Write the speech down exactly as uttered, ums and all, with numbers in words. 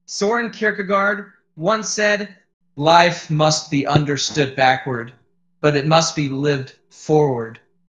Søren Kierkegaard once said, "Life must be understood backward, but it must be lived forward."